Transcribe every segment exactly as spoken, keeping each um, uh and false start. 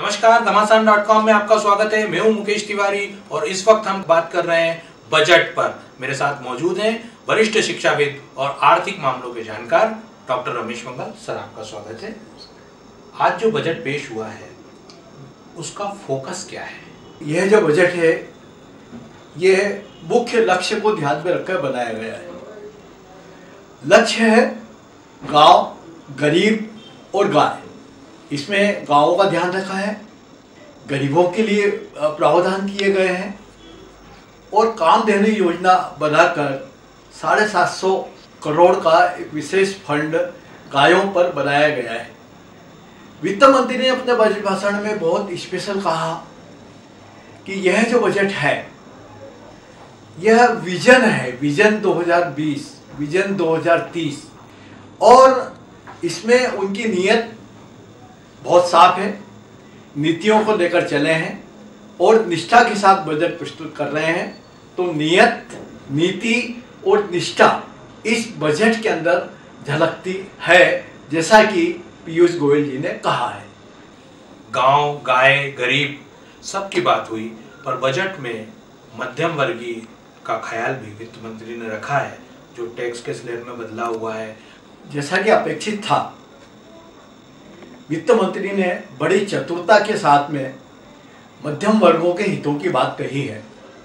नमस्कार, घमासान dot com में आपका स्वागत है। मैं हूं मुकेश तिवारी और इस वक्त हम बात कर रहे हैं बजट पर। मेरे साथ मौजूद हैं वरिष्ठ शिक्षाविद और आर्थिक मामलों के जानकार डॉक्टर रमेश मंगल। सर, आपका स्वागत है। आज जो बजट पेश हुआ है उसका फोकस क्या है? यह जो बजट है यह मुख्य लक्ष्य को ध्यान में रखकर बनाया गया है। लक्ष्य है गांव, गरीब और गाय। इसमें गांवों का ध्यान रखा है, गरीबों के लिए प्रावधान किए गए हैं और काम देने योजना बनाकर साढ़े सात सौ करोड़ का एक विशेष फंड गायों पर बनाया गया है। वित्त मंत्री ने अपने बजट भाषण में बहुत स्पेशल कहा कि यह जो बजट है यह विजन है, विजन दो हज़ार बीस, विजन दो हज़ार तीस, और इसमें उनकी नीयत बहुत साफ है। नीतियों को लेकर चले हैं और निष्ठा के साथ बजट प्रस्तुत कर रहे हैं। तो नियत, नीति और निष्ठा इस बजट के अंदर झलकती है, जैसा कि पीयूष गोयल जी ने कहा है। गांव, गाय, गरीब सबकी बात हुई, पर बजट में मध्यम वर्गीय का ख्याल भी वित्त मंत्री ने रखा है, जो टैक्स के स्लैब में बदला हुआ है। जैसा कि अपेक्षित था, वित्त मंत्री ने बड़ी चतुरता के साथ में मध्यम वर्गों के हितों की बात कही है।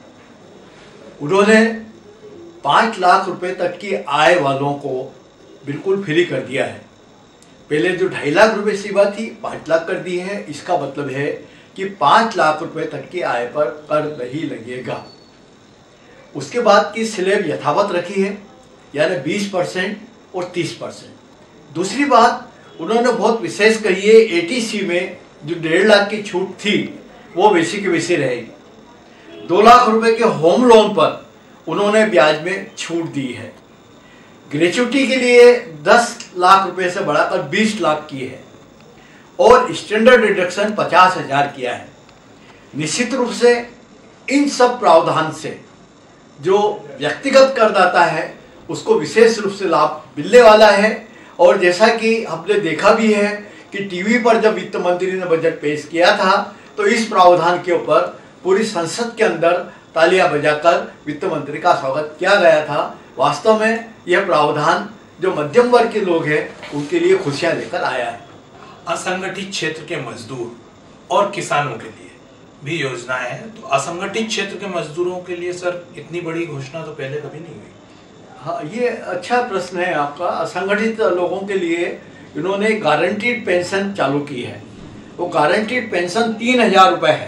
उन्होंने पाँच लाख रुपए तक की आय वालों को बिल्कुल फ्री कर दिया है। पहले जो ढाई लाख रुपए सीमा थी, पाँच लाख कर दी है। इसका मतलब है कि पाँच लाख रुपए तक की आय पर कर नहीं लगेगा। उसके बाद की स्लैब यथावत रखी है, यानी बीस परसेंट और तीस परसेंट। दूसरी बात उन्होंने बहुत विशेष कही है, एटीसी में जो डेढ़ लाख की छूट थी वो वैसी की वैसी रहेगी। दो लाख रुपए के होम लोन पर उन्होंने ब्याज में छूट दी है। ग्रेच्युटी के लिए दस लाख रुपए से बढ़ाकर बीस लाख की है और स्टैंडर्ड डिडक्शन पचास हजार किया है। निश्चित रूप से इन सब प्रावधान से जो व्यक्तिगत करदाता है उसको विशेष रूप से लाभ मिलने वाला है। और जैसा कि हमने देखा भी है कि टीवी पर जब वित्त मंत्री ने बजट पेश किया था तो इस प्रावधान के ऊपर पूरी संसद के अंदर तालियां बजाकर वित्त मंत्री का स्वागत किया गया था। वास्तव में यह प्रावधान जो मध्यम वर्ग के लोग हैं उनके लिए खुशियां लेकर आया है। असंगठित क्षेत्र के मजदूर और किसानों के लिए भी योजना है, तो असंगठित क्षेत्र के मजदूरों के लिए सर इतनी बड़ी घोषणा तो पहले कभी नहीं हुई। हाँ, ये अच्छा प्रश्न है आपका। असंगठित लोगों के लिए इन्होंने गारंटीड पेंशन चालू की है। वो गारंटीड पेंशन तीन हजार रुपये है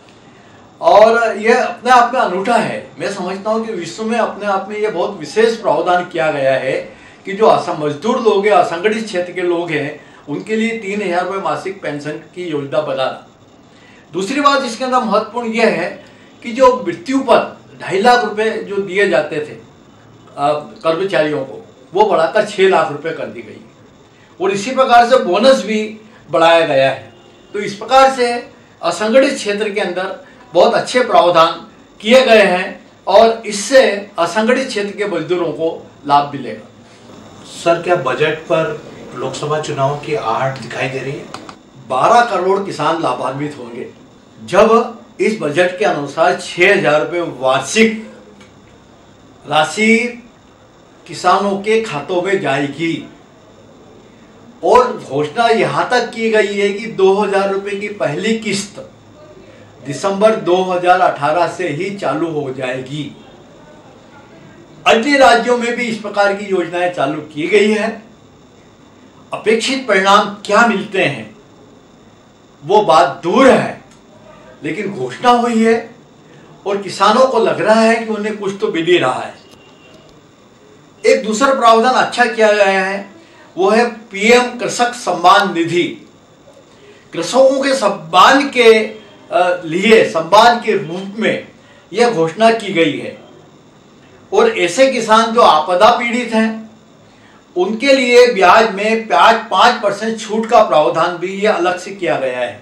और यह अपने आप में अनूठा है। मैं समझता हूँ कि विश्व में अपने आप में यह बहुत विशेष प्रावधान किया गया है कि जो असम मजदूर लोग हैं, असंगठित क्षेत्र के लोग हैं, उनके लिए तीन हजार रुपये मासिक पेंशन की योजना बनाना। दूसरी बात इसके अंदर महत्वपूर्ण यह है कि जो मृत्यु पर ढाई लाख रुपये जो दिए जाते थे कर्मचारियों को, वो बढ़ाकर छः लाख रुपए कर दी गई और इसी प्रकार से बोनस भी बढ़ाया गया है। तो इस प्रकार से असंगठित क्षेत्र के अंदर बहुत अच्छे प्रावधान किए गए हैं और इससे असंगठित क्षेत्र के मजदूरों को लाभ मिलेगा। सर, क्या बजट पर लोकसभा चुनाव की आहट दिखाई दे रही है? बारह करोड़ किसान लाभान्वित होंगे जब इस बजट के अनुसार छः हजार रुपये वार्षिक राशि किसानों के खातों में जाएगी। और घोषणा यहाँ तक की गई है कि दो हजार रुपये की पहली किस्त दिसंबर दो हज़ार अठारह से ही चालू हो जाएगी। अन्य राज्यों में भी इस प्रकार की योजनाएं चालू की गई है। अपेक्षित परिणाम क्या मिलते हैं वो बात दूर है, लेकिन घोषणा हुई है और किसानों को लग रहा है कि उन्हें कुछ तो मिल ही रहा है। एक दूसरा प्रावधान अच्छा किया गया है, वो है पीएम कृषक सम्मान निधि। कृषकों के सम्मान के लिए सम्मान के रूप में यह घोषणा की गई है और ऐसे किसान जो आपदा पीड़ित हैं उनके लिए ब्याज में ब्याज पाँच परसेंट छूट का प्रावधान भी यह अलग से किया गया है।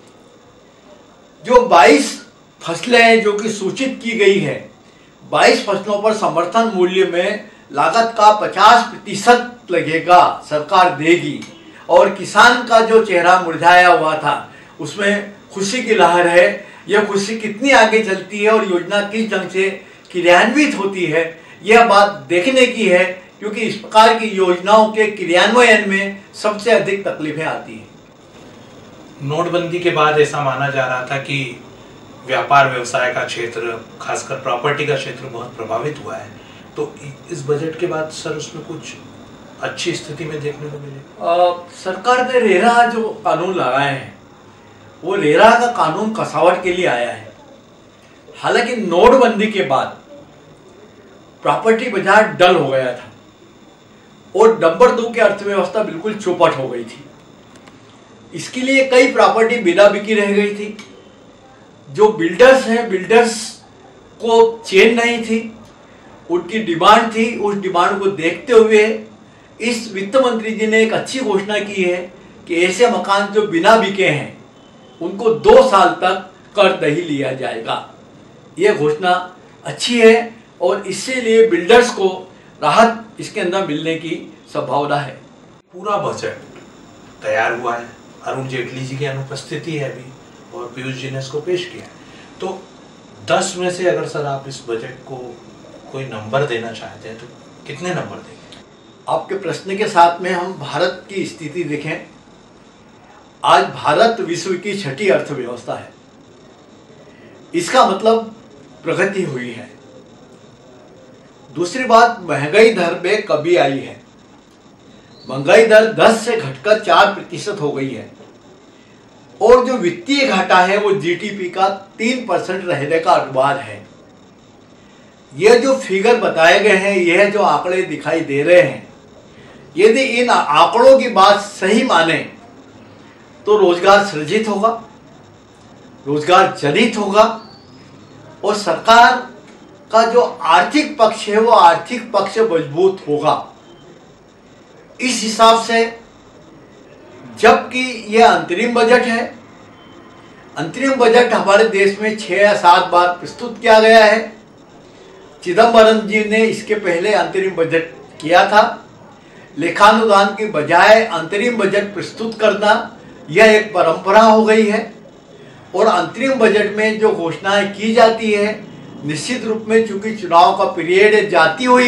जो बाईस फसलें जो कि सूचित की गई है, बाईस फसलों पर समर्थन मूल्य में लागत का पचास प्रतिशत लगेगा, सरकार देगी और किसान का जो चेहरा मुरझाया हुआ था उसमें खुशी की लहर है। यह खुशी कितनी आगे चलती है और योजना किस ढंग से क्रियान्वित होती है, यह बात देखने की है, क्योंकि इस प्रकार की योजनाओं के क्रियान्वयन में सबसे अधिक तकलीफें आती हैं। नोटबंदी के बाद ऐसा माना जा रहा था कि व्यापार व्यवसाय का क्षेत्र, खासकर प्रॉपर्टी का क्षेत्र बहुत प्रभावित हुआ है, तो इस बजट के बाद सर उसमें कुछ अच्छी स्थिति में देखने को मिले? सरकार ने रेरा जो कानून लगाए हैं वो रेरा का कानून कसावट के लिए आया है। हालांकि नोटबंदी के बाद प्रॉपर्टी बाजार डल हो गया था और नंबर दो की अर्थव्यवस्था बिल्कुल चौपट हो गई थी। इसके लिए कई प्रॉपर्टी बिना बिकी रह गई थी। जो बिल्डर्स हैं, बिल्डर्स को चेन नहीं थी, उनकी डिमांड थी। उस डिमांड को देखते हुए इस वित्त मंत्री जी ने एक अच्छी घोषणा की है कि ऐसे मकान जो बिना बिके हैं उनको दो साल तक कर नहीं लिया जाएगा। यह घोषणा अच्छी है और इससे लिए बिल्डर्स को राहत इसके अंदर मिलने की संभावना है। पूरा बजट तैयार हुआ है, अरुण जेटली जी की अनुपस्थिति है अभी और पीयूष जी ने इसको पेश किया है, तो दस में से अगर सर आप इस बजट को कोई नंबर देना चाहते हैं तो कितने नंबर देंगे? आपके प्रश्न के साथ में हम भारत की स्थिति देखें। आज भारत विश्व की छठी अर्थव्यवस्था है। इसका मतलब प्रगति हुई है। दूसरी बात, महंगाई दर में कमी आई है। महंगाई दर दस से घटकर चार प्रतिशत हो गई है और जो वित्तीय घाटा है वो जीडीपी का तीन परसेंट रहने का अनुमान है। यह जो फिगर बताए गए हैं, यह जो आंकड़े दिखाई दे रहे हैं, यदि इन आंकड़ों की बात सही माने तो रोजगार सृजित होगा, रोजगार जनित होगा और सरकार का जो आर्थिक पक्ष है वो आर्थिक पक्ष मजबूत होगा। इस हिसाब से, जबकि यह अंतरिम बजट है, अंतरिम बजट हमारे देश में छह या सात बार प्रस्तुत किया गया है। चिदम्बरम जी ने इसके पहले अंतरिम बजट किया था। लेखानुदान की बजाय अंतरिम बजट प्रस्तुत करना यह एक परंपरा हो गई है और अंतरिम बजट में जो घोषणाएं की जाती है, निश्चित रूप में चूंकि चुनाव का पीरियड जाती हुई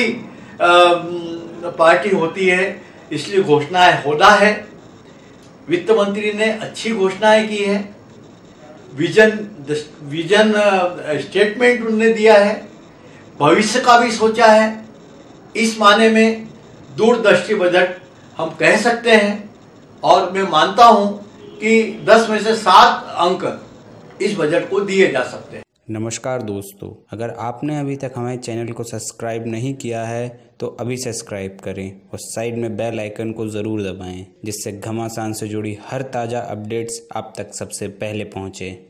पार्टी होती है, इसलिए घोषणाएं होना है। वित्त मंत्री ने अच्छी घोषणाएं की है, विजन विजन स्टेटमेंट उन्होंने दिया है, भविष्य का भी सोचा है। इस माने में दूरदर्शी बजट हम कह सकते हैं और मैं मानता हूं कि दस में से सात अंक इस बजट को दिए जा सकते हैं। नमस्कार दोस्तों, अगर आपने अभी तक हमारे चैनल को सब्सक्राइब नहीं किया है तो अभी सब्सक्राइब करें और साइड में बेल आइकन को ज़रूर दबाएं, जिससे घमासान से जुड़ी हर ताज़ा अपडेट्स आप तक सबसे पहले पहुंचे।